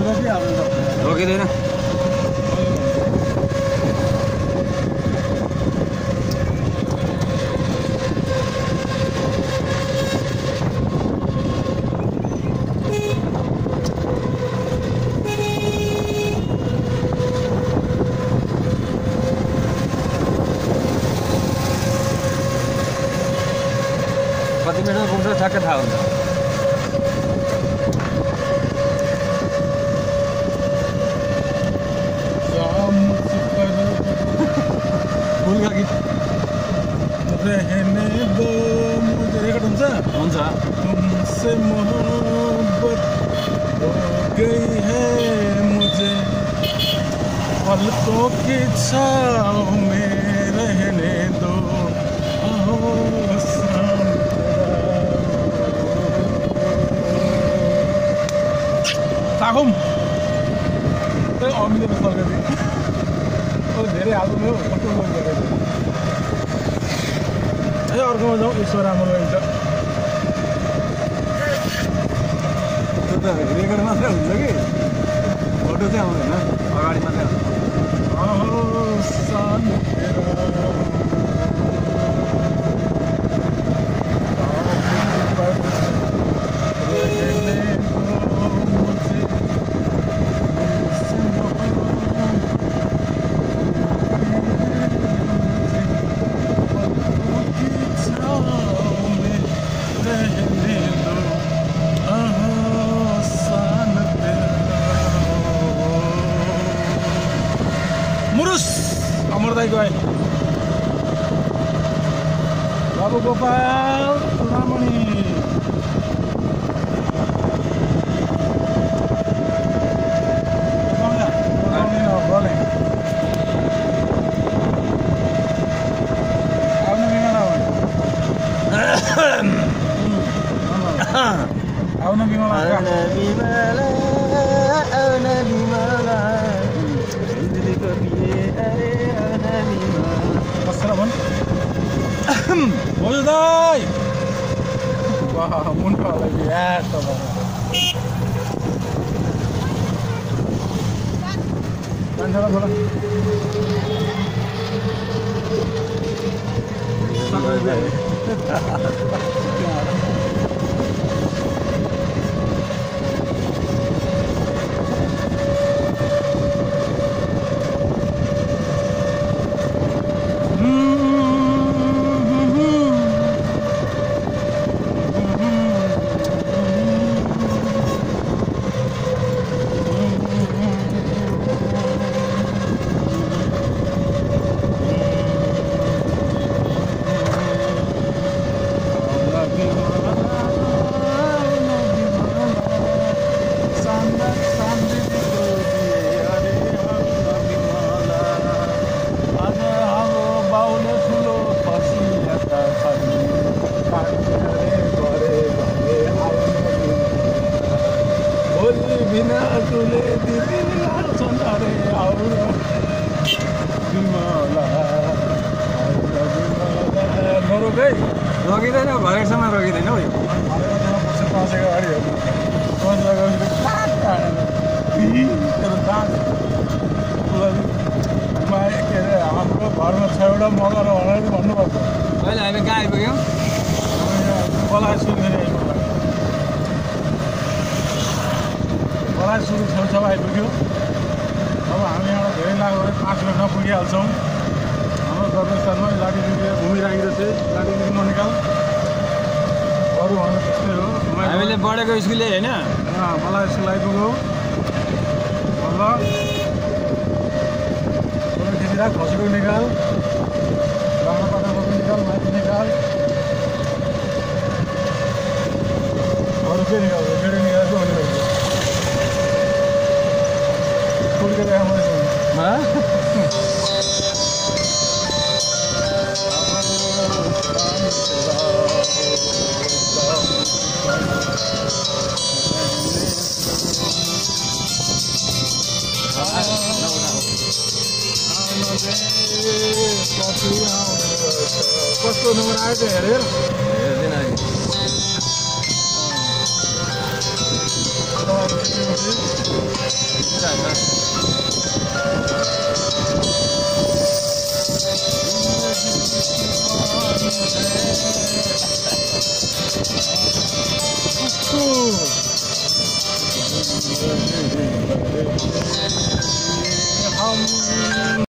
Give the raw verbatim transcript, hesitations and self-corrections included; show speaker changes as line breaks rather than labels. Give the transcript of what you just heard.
रोकिँदैन कति मिनटमा पुग्छ ठ्याक्कै थाहा हुन्छ फुलका गीत रहने दो मुझे रेकर्ड हुन्छ हुन्छ तुमसे मोहब्बत हो गई है मुझे पलकों की छाँव में रहने दो साखौँ त्यही अमिलो सरकारी धेरै हाल्नु भयो कस्तो गरेको ए अर्कोमा जाउँ यसो राम्रो हुन्छ त्यो त रेकर्ड मात्रै हुन्छ कि फोटो चाहिँ आउँदैन अगाडि मात्रै गए बाबु गोपाल चुडामणि आउन Bimala Bozday! Wah, muntah lagi ya, coba. Kan salah bola. Sampai deh. रोकिँदैन भरेसम्म रोकिँदैन हौ यो पसेको गाडी हो के अरे हाम्रो घरमा छ एउटा मगर भनेर भन्नुपर्छ अहिले हामी कहाँ आइपुग्यौँ बलाइ सुरु बलाइ सुरु छेउछाउ आइपुग्यो अब हामी यहाँ धेरै लाग्यो भने पाँच मिनटमा पुगिहाल्छौँ हाम्रो गर्भस्थानमा लाठी घुमिरहेको छ लाठी ननिकाल अरू भन्नु त्यस्तै हो हामीले बढेको स्कुलै होइन मलाई स्कुल आइपुग्यो ल खिचिराख खसीको निकाल बाख्रा पाठाको निकाल माथि निकाल अरू के निकाल्छ गेडी निकाल्छु अनि फुलके देखाउँदैछु कस्तो नम्बर आयो त हेरेर हेर्दैन अहिले हम